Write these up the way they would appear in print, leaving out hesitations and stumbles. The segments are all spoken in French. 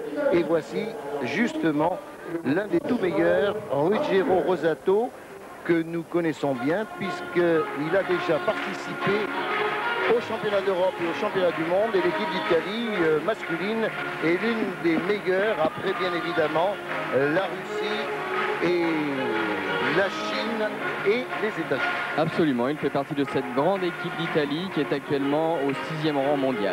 Et voici justement l'un des tout meilleurs, Ruggero Rosato, que nous connaissons bien, puisqu'il a déjà participé au championnat d'Europe et au championnat du monde, et l'équipe d'Italie masculine est l'une des meilleures, après bien évidemment la Russie et la Chine et les États-Unis. Absolument, il fait partie de cette grande équipe d'Italie qui est actuellement au 6e rang mondial.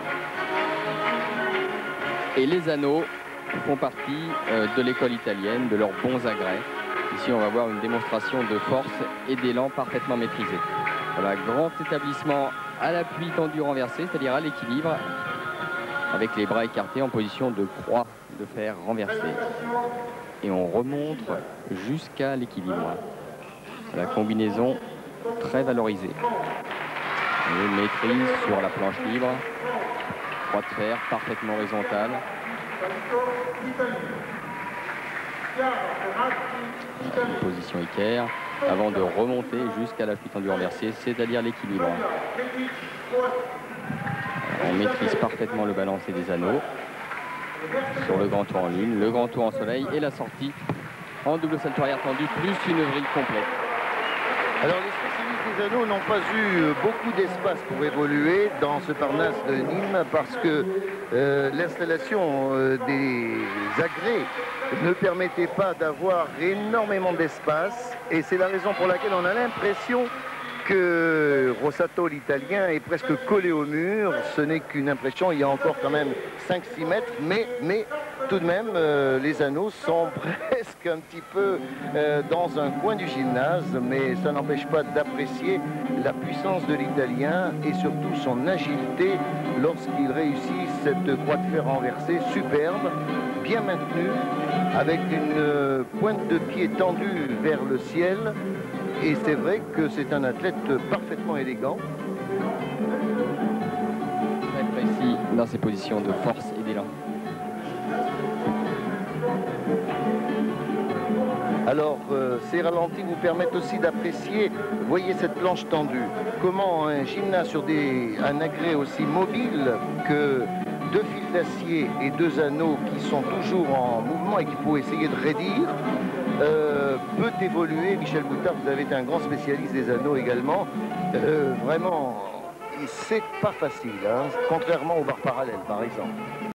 Et les anneaux font partie de l'école italienne, de leurs bons agrès. Ici, on va voir une démonstration de force et d'élan parfaitement maîtrisé. Voilà, grand établissement à l'appui tendu renversé, c'est-à-dire à l'équilibre, avec les bras écartés en position de croix de fer renversé. Et on remonte jusqu'à l'équilibre. La combinaison très valorisée. Et maîtrise sur la planche libre. Croix de fer parfaitement horizontale. Une position équerre avant de remonter jusqu'à l'appui tendu renversé, c'est-à-dire l'équilibre. On maîtrise parfaitement le balancé des anneaux sur le grand tour en lune, le grand tour en soleil et la sortie en double salto arrière tendu plus une vrille complète. Alors les spécialistes des anneaux n'ont pas eu beaucoup d'espace pour évoluer dans ce Parnasse de Nîmes parce que l'installation des agrès ne permettait pas d'avoir énormément d'espace, et c'est la raison pour laquelle on a l'impression que Rosato, l'italien, est presque collé au mur. Ce n'est qu'une impression, il y a encore quand même 5-6 mètres, mais tout de même, les anneaux sont presque un petit peu dans un coin du gymnase, mais ça n'empêche pas d'apprécier la puissance de l'italien et surtout son agilité lorsqu'il réussit cette croix de fer renversée superbe, bien maintenue, avec une pointe de pied tendue vers le ciel. Et c'est vrai que c'est un athlète parfaitement élégant. Très précis dans ses positions de force et d'élan. Alors, ces ralentis vous permettent aussi d'apprécier, voyez cette planche tendue, comment un gymnase sur un agrès aussi mobile que 2 fils d'acier et 2 anneaux qui sont toujours en mouvement et qu'il faut essayer de raidir, peut évoluer. Michel Boutard, vous avez été un grand spécialiste des anneaux également. Vraiment, c'est pas facile, hein, contrairement aux barres parallèles par exemple.